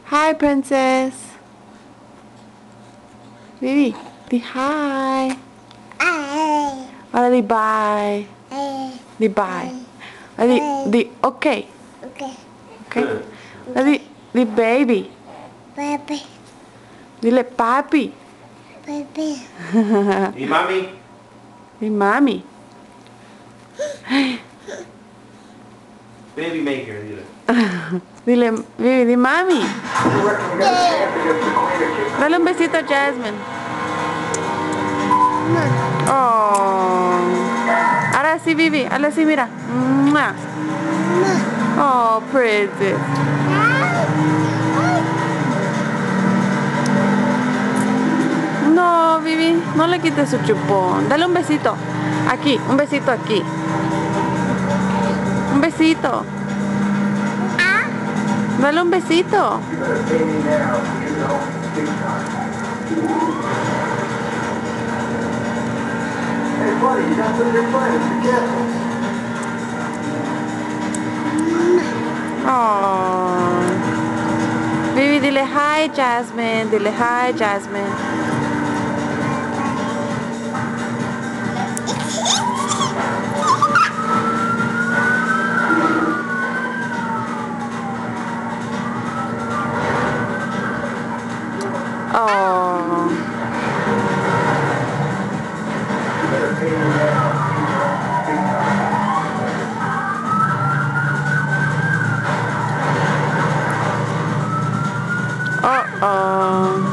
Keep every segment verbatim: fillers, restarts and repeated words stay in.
Hi, princess. Vivi, di hi. Ahora di bye. Di bye. Ahora di, di okay. Okay. Okay. Ahora di, di baby. Baby. Dile papi. Baby. Di mami. Di mami. Baby maker, dile. Dile, Vivi, di mami. Dale un besito a Jasmine. Oh. Ahora sí, Vivi. Ahora sí, mira. Mua. Oh, princess. No, Vivi, no le quites su chupón. Dale un besito. Aquí, un besito aquí. Un besito. Dale un besito. Oh. Vivi, dile hi, Jasmine. Dile hi, Jasmine. Oh. Uh-oh.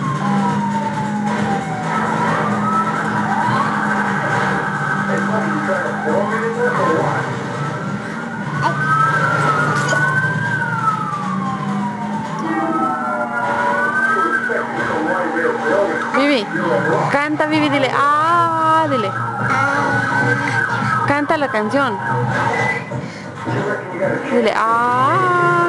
Vivi, canta, Vivi, dile, ah, dile. Canta la canción. Dile, ah.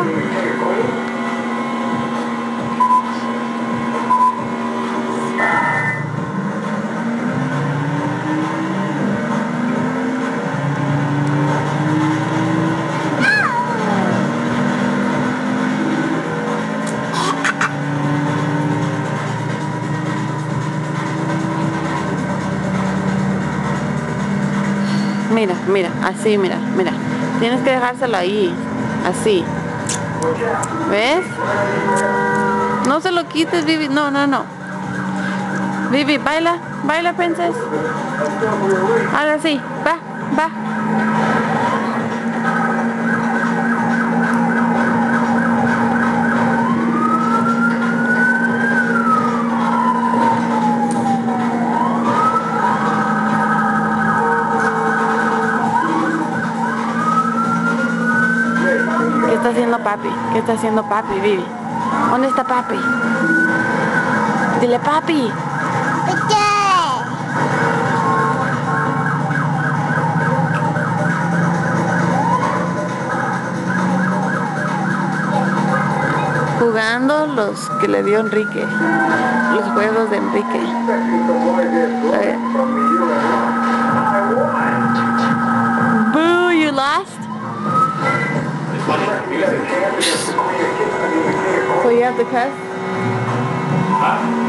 Mira, mira, así, mira, mira. Tienes que dejárselo ahí, así. ¿Ves? No se lo quites, Vivi. No, no, no. Vivi, baila, baila, princess. Ahora sí, va, va. ¿Qué está haciendo papi? ¿Qué está haciendo papi, Vivi? ¿Dónde está papi? Dile papi. Jugando los que le dio Enrique. Los juegos de Enrique. A ver. Boo, you lost? So you have to cuss? Huh?